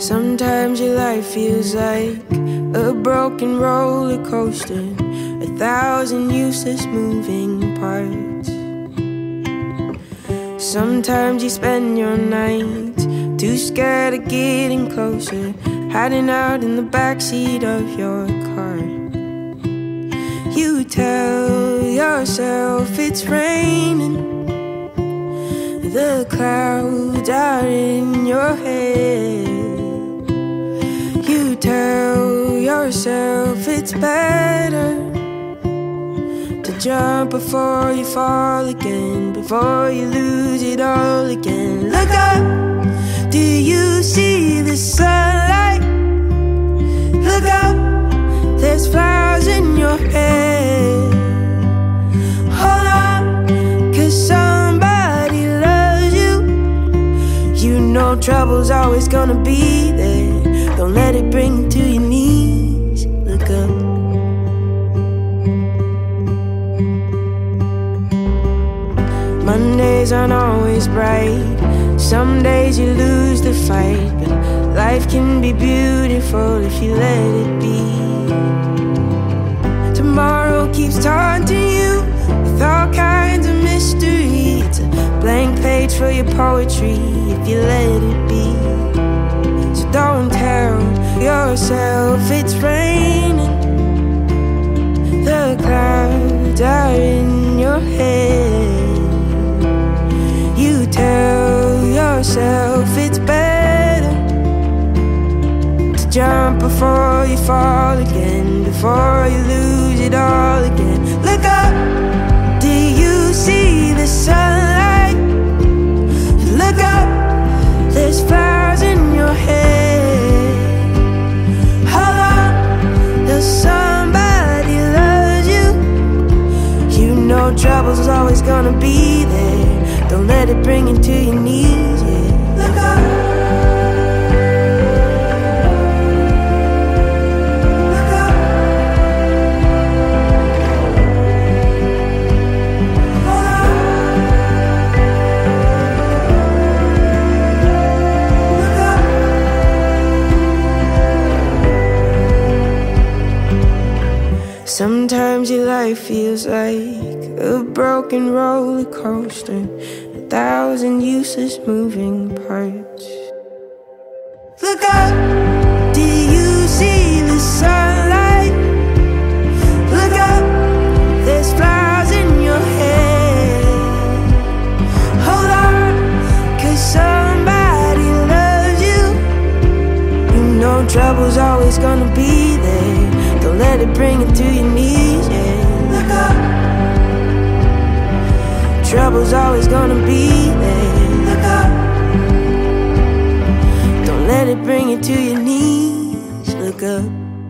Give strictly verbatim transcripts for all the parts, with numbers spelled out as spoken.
Sometimes your life feels like a broken roller coaster, a thousand useless moving parts. Sometimes you spend your nights too scared of getting closer, hiding out in the backseat of your car. You tell yourself it's raining, the clouds are in your head. You tell yourself it's better to jump before you fall again, before you lose it all again. Look up, do you see the sunlight? Look up, there's flowers in your head. Hold on, 'cause somebody loves you. You know trouble's always gonna be there. Don't let it bring you to your knees. Look up. Mondays aren't always bright. Some days you lose the fight, but life can be beautiful if you let it be. Tomorrow keeps taunting you with all kinds of mystery. It's a blank page for your poetry if you let it be. So don't tell yourself it's raining, the clouds are in your head. You tell yourself it's better to jump before you fall again, before you lose it all again. Look up, do you see the sunlight? Look up, there's flowers in your head. Hold on, there's somebody loves you. You know trouble's always gonna be there. Don't let it bring you to your knees, yeah. Look up. Look up. Hold on. Look up. Sometimes your life feels like a broken roller coaster, a thousand useless moving parts. Look up, do you see the sunlight? Look up, there's flowers in your head. Hold on, 'cause somebody loves you. You know trouble's always gonna be there. Don't let it bring you to your knees, yeah. Look up, trouble's always gonna be there. Look up, don't let it bring you to your knees. Look up.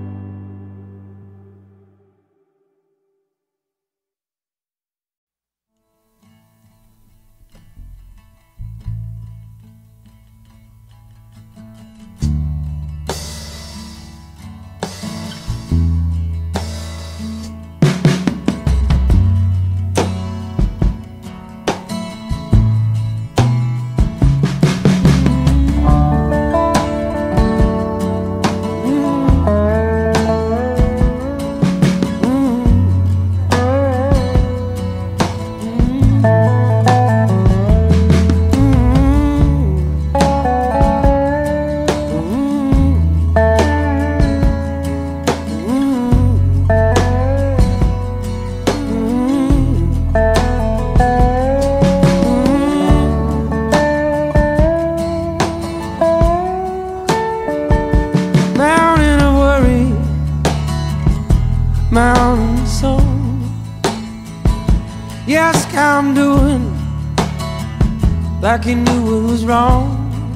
Like you knew it was wrong.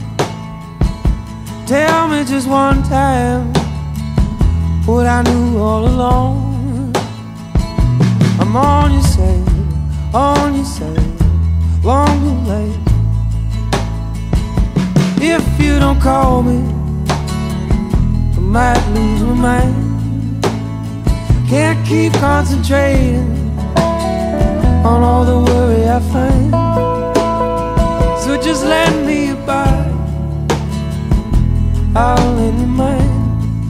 Tell me just one time what I knew all along. I'm on your side, on your side, long too late. If you don't call me, I might lose my mind. Can't keep concentrating on all the worry I find. So just let me abide all in your mind.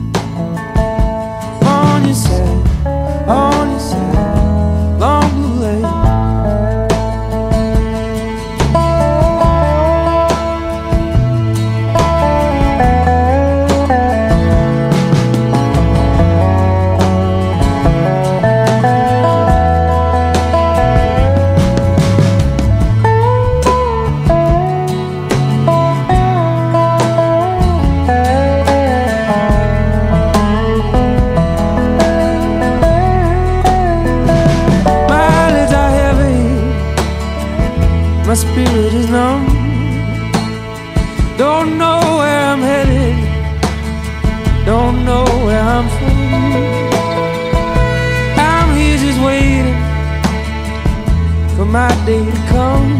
On your side, on your side, long blue lane. My spirit is numb. Don't know where I'm headed. Don't know where I'm from. I'm here just waiting for my day to come.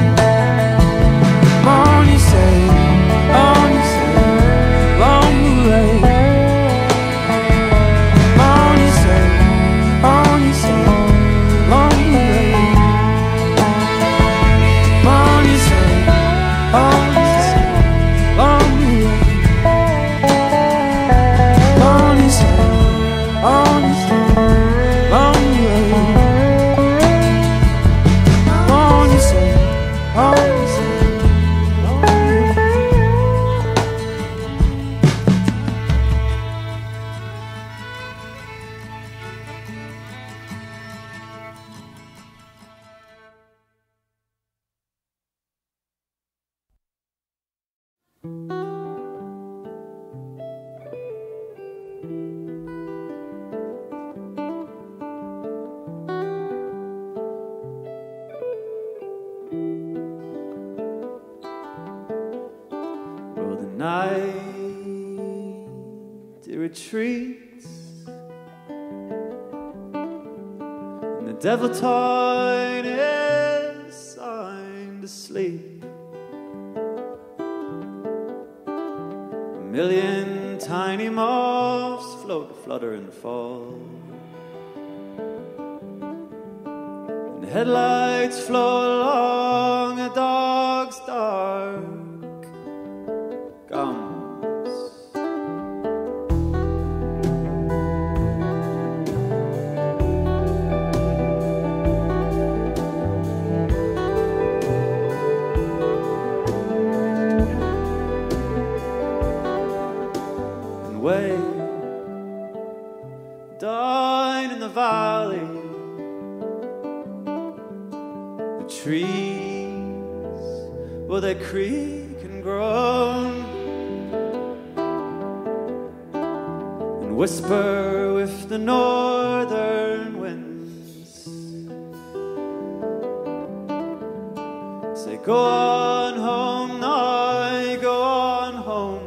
On your side, on your side, long blue lane. On your side, on your side, long blue lane. On your side, on your side, long blue lane. On your side, on your side, long blue lane. On your side, on your side, long blue lane. Well, the night it retreats, and the devil toy is signed to sleep. A million tiny moths float, flutter, and fall, and headlights float along a dog's dark gums. And way down in the valley, the trees, well, they creak and groan and whisper with the northern winds. Say, go on home now, go on home.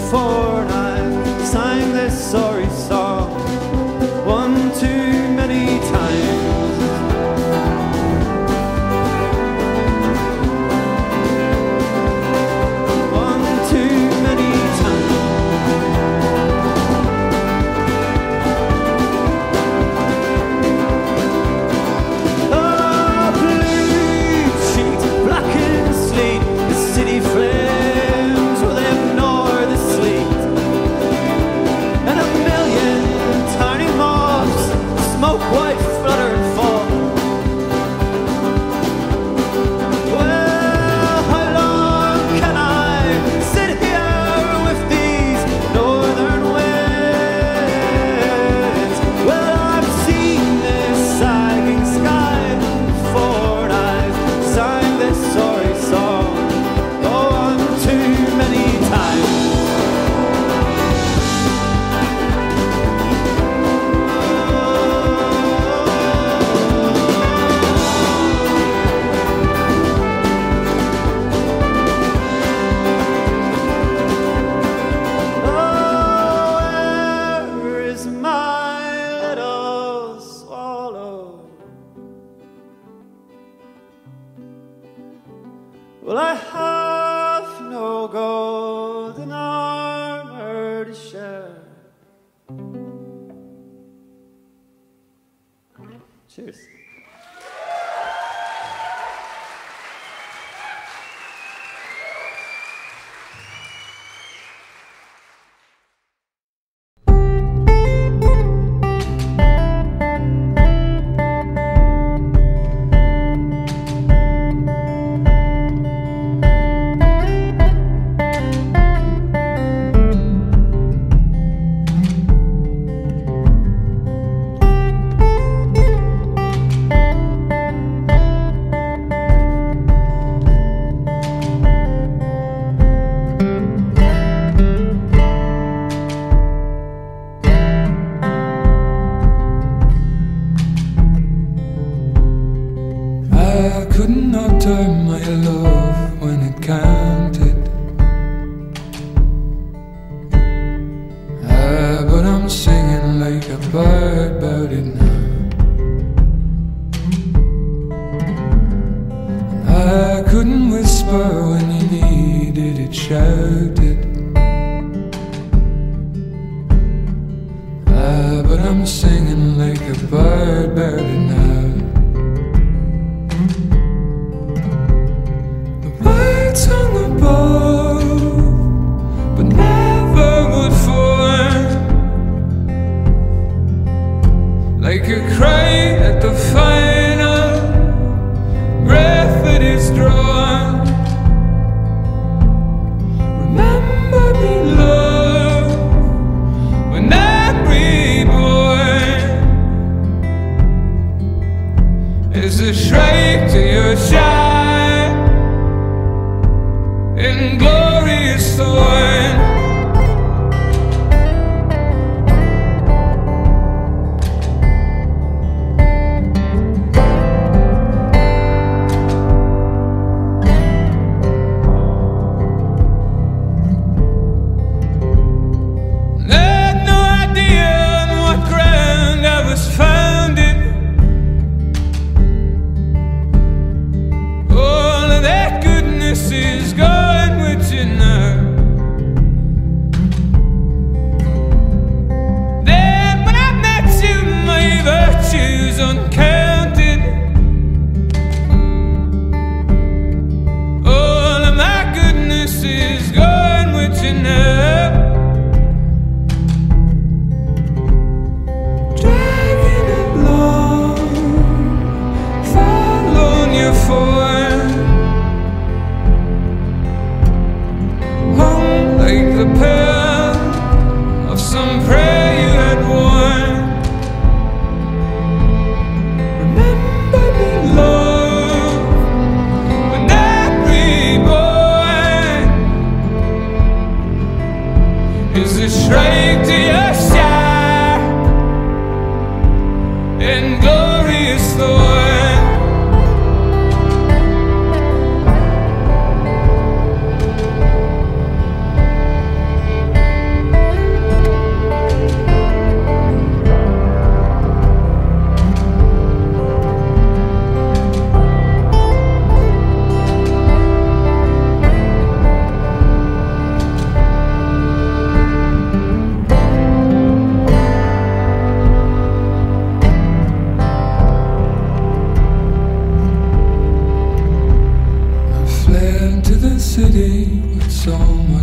before, and I sang this sorry song one too many times. Well, I have no golden armor to share. Cheers.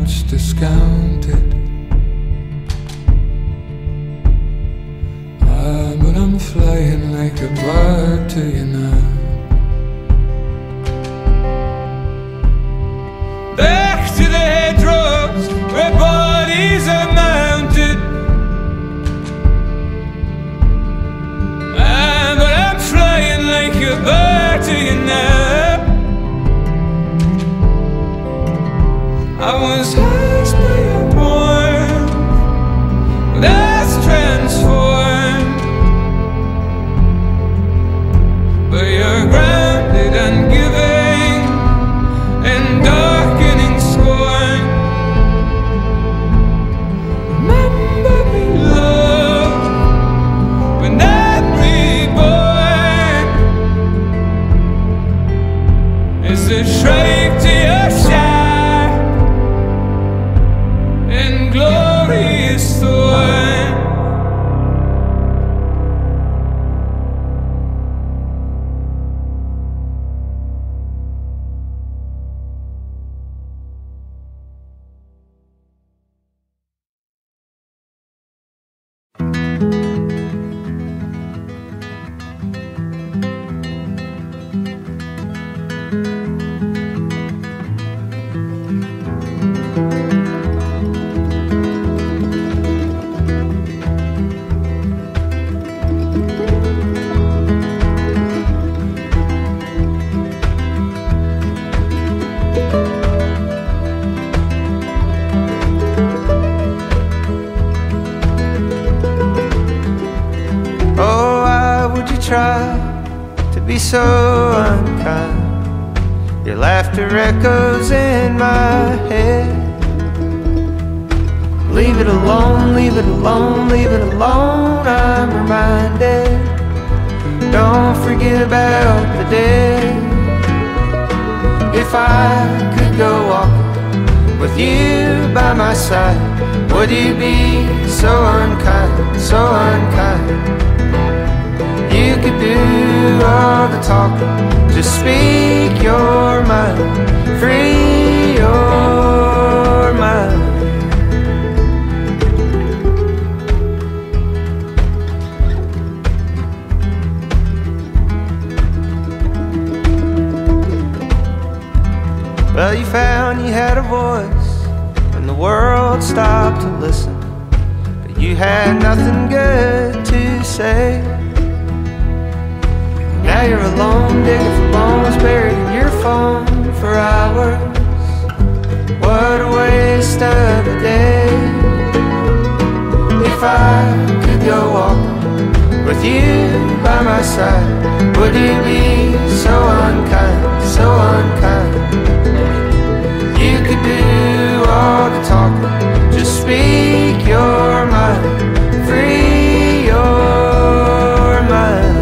much discounted. Ah, but I'm flying like a bird to you now. Back to the hedgerows where bodies are mounted. Ah, but I'm flying like a bird to you now. I was asked by your warmth, that's transformed. But you're grounded and giving and darkening scorn. Remember me, love, when I'm reborn. It's a shrike to your shack and glorious thorn. Try to be so unkind. Your laughter echoes in my head. Leave it alone, leave it alone, leave it alone, I'm reminded. Don't forget about the dead. If I could go walking with you by my side, would you be so unkind, so unkind? You could do all the talking, just speak your mind, free your mind. Well, you found you had a voice when the world stopped to listen, but you had nothing good to say. Now you're alone, digging for bones, buried in your phone for hours. What a waste of a day. If I could go walking with you by my side, would you be so unkind, so unkind? You could do all the talking, just speak your mind, free your mind.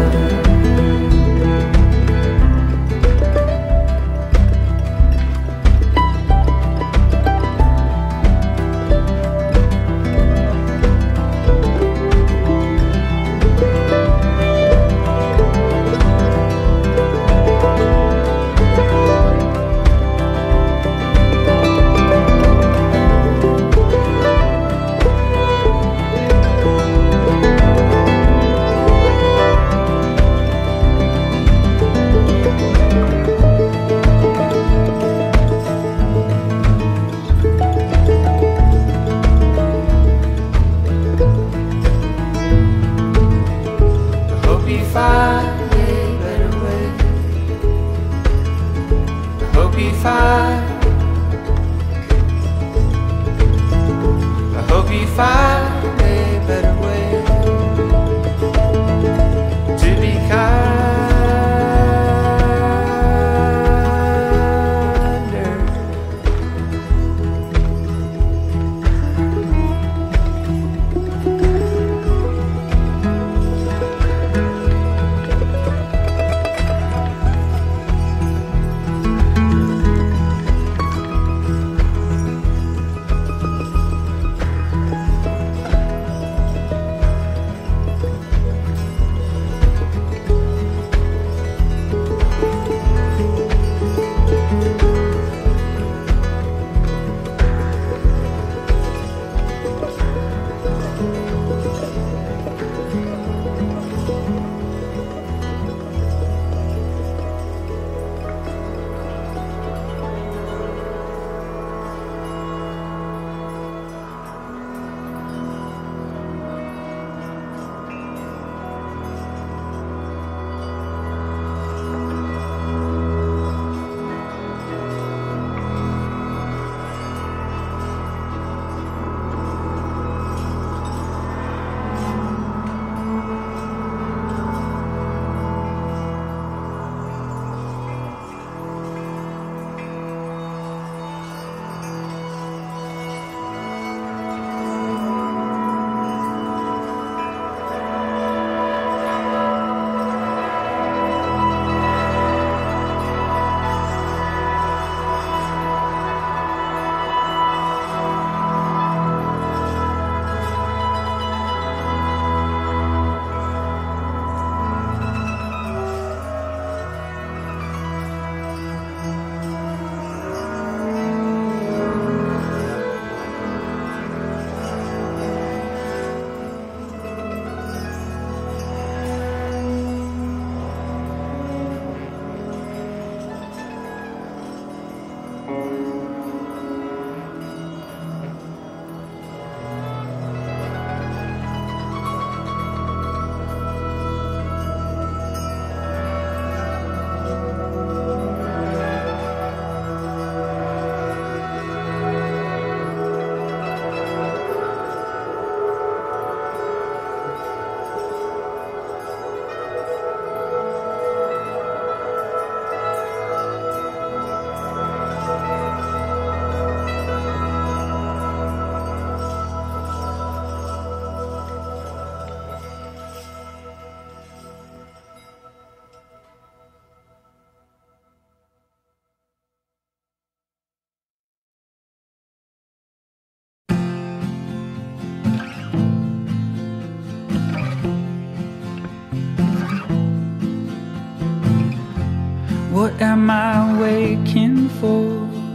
What am I waking for?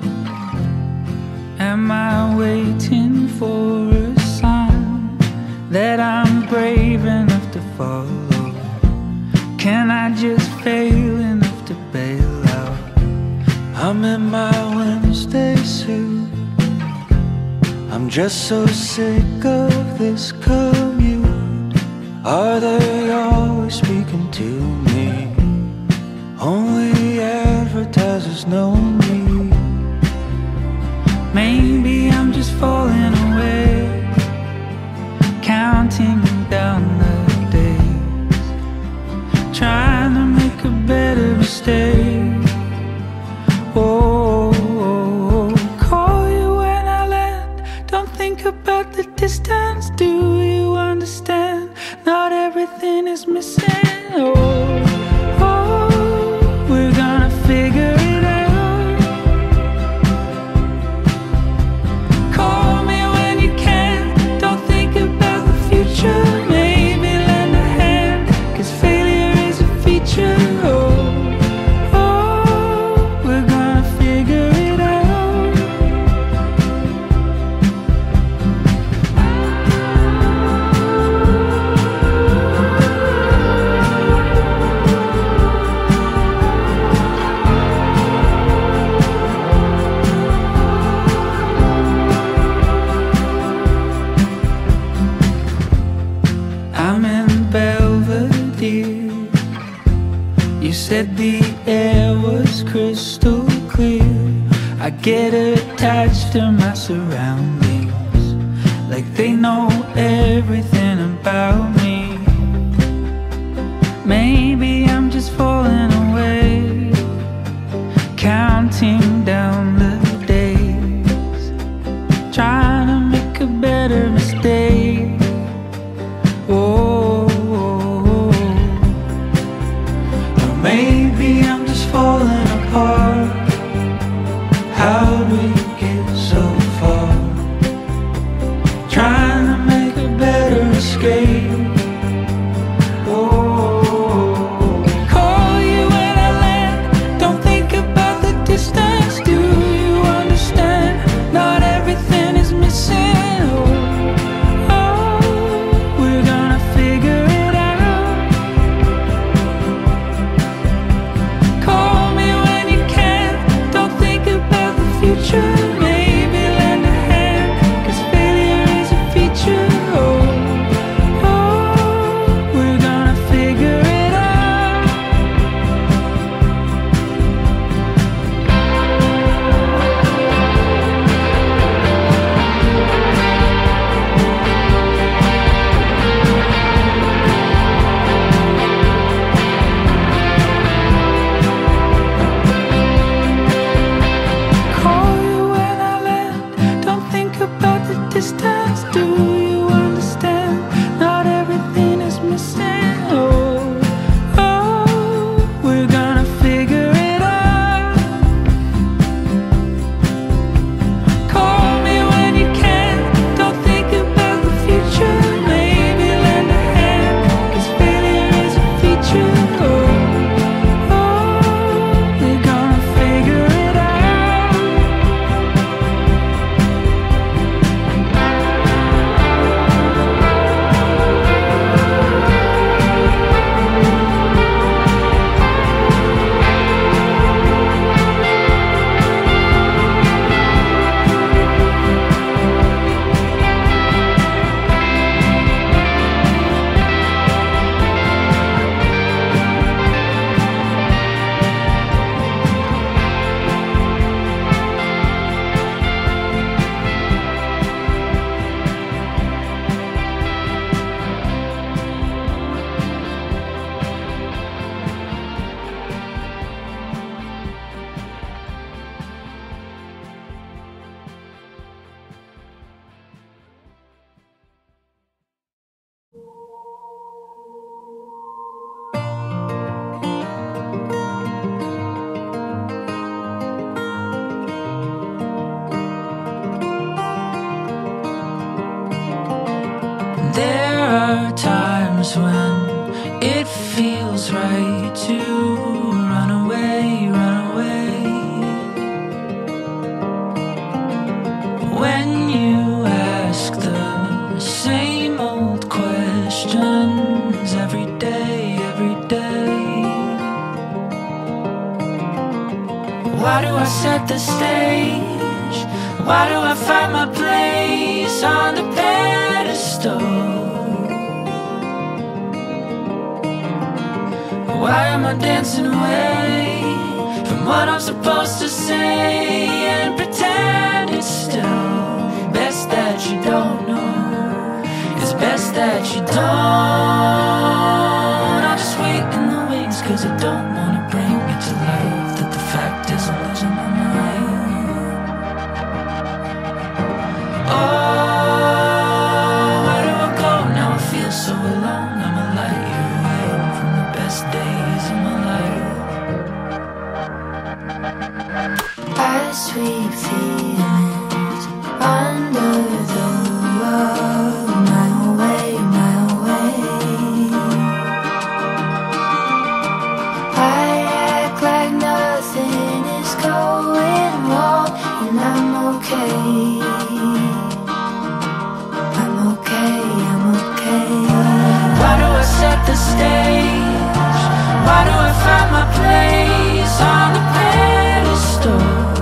Am I waiting for a sign that I'm brave enough to follow? Can I just fail enough to bail out? I'm in my Wednesday suit. I'm just so sick of this commute. Are they always speaking to me? Only advertisers know me. Maybe I'm just falling away, counting down the days, trying to make a better mistake. Oh, oh, oh, call you when I land. Don't think about the distance. Do you understand? Not everything is missing. Oh, oh, we're gonna figure it out. Call me when you can. Don't think about the future. Maybe lend a hand, 'cause failure is a feature. Oh, said the air was crystal clear. I get attached to my surroundings, like they know everything about me. Maybe I'm just falling away, counting down the days, trying to make a better mistake. Oh, maybe I'm just falling apart. How'd we get so far? Trying to make a better escape. Oh, call you when I land. Don't think about the distance. Do you understand? Not everything is missing. Oh, oh, we're gonna figure it out. Call me when you can. Don't think about the future. Maybe lend a hand, 'cause failure is a feature. Oh, oh, we're gonna figure it out. Call you when I land. Don't think about the distance. Do you understand? Not everything is missing. Oh, oh, we're gonna figure it out. Call me when you can. Don't think about the future. Maybe lend a hand, 'cause failure is a feature. Oh, oh, we're gonna figure it out. There are times when it feels right to run away, run set the stage? Why do I find my place on the pedestal? Why am I dancing away from what I'm supposed to say and pretend it's still best that you don't know? It's best that you don't. I'll just wait in the wings, cause I don't wanna bring it to life that the fact is I'm losing my mind. Oh, where do I go now? I feel so alone. I'm a light year away from the best days of my life. I sweep feelings under the rug, my way, my way. I act like nothing is going wrong, and I'm okay. I'm okay, I'm okay. Why do I set the stage? Why do I find my place on the pedestal?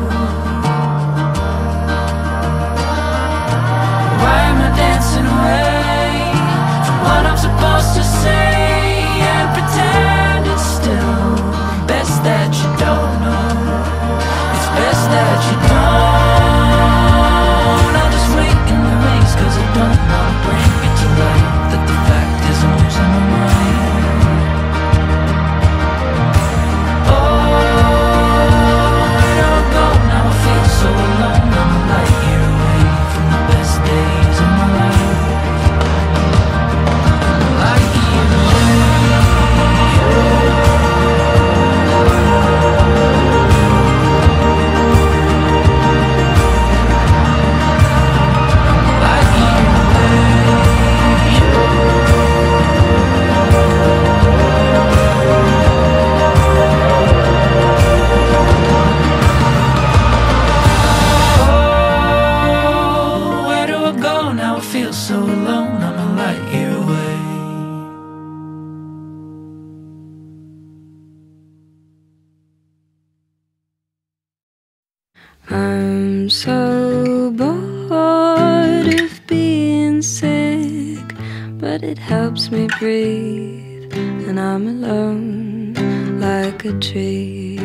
Why am I dancing away from what I'm supposed to say and pretend it's still best that you don't know? It's best that you don't. I'll just wait in the wings, cause I don't want to bring it to light that the fact is I'm losing my mind. Oh, where do I go now? I feel so alone. I'm a light year away from the best days of my life. I'm a light year away. Light year away. Oh, where do I go now? I feel so alone. I'm a light year away. I'm so bored of being sick, but it helps me breathe, and I'm alone like a tree.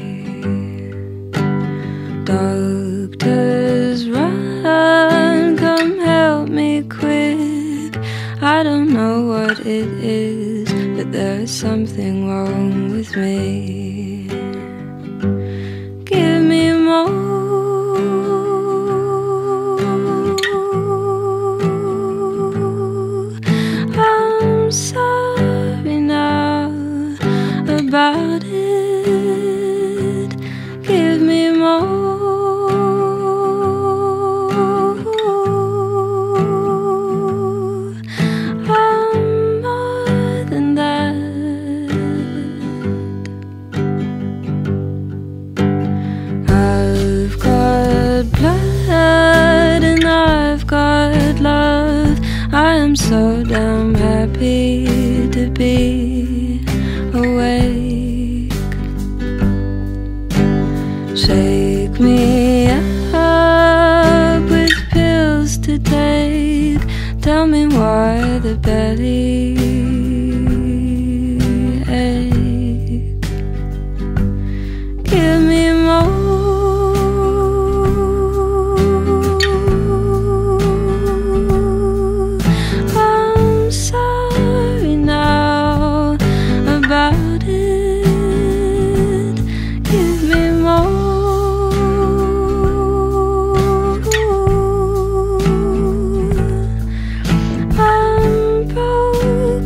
Doctors, run, come help me quick. I don't know what it is, but there is something wrong with me. Give me more. I'm sorry now about it. Give me more. I'm more than that. I've got blood and I've got love. I am so damn happy to be awake. Shake me up with pills to take. Tell me why the belly ache. Give me more. I'm sorry now about it. Give me more. I'm broke.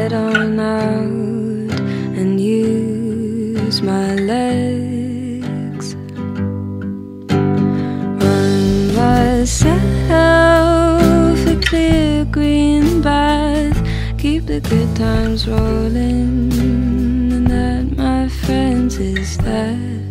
head on out and use my legs. Run myself a clear green bath, keep the good times rolling, and that, my friends, is that.